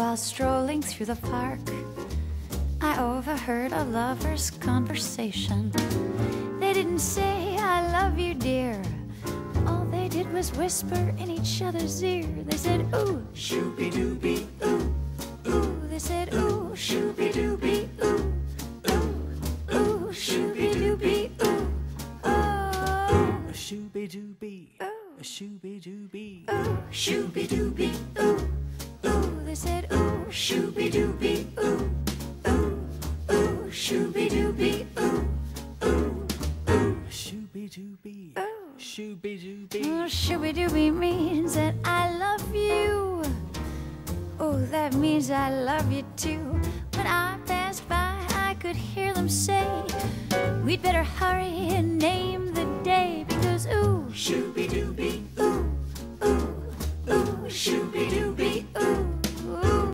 While strolling through the park, I overheard a lover's conversation. They didn't say, "I love you, dear." All they did was whisper in each other's ear. They said, "Ooh, shooby-dooby, ooh, ooh." They said, "Ooh, shooby-dooby, ooh, ooh, ooh, shooby-dooby, ooh, oh." Shooby-dooby, shooby-dooby, Shooby-dooby, ooh, ooh. They said, "Ooh, shooby-dooby, ooh, ooh, ooh, shooby-dooby, ooh, ooh, ooh." shooby-dooby, shooby-dooby. Shooby-dooby means that I love you. Oh, that means I love you too. When I passed by, I could hear them say, "We'd better hurry and name the day, because ooh, Shooby-dooby,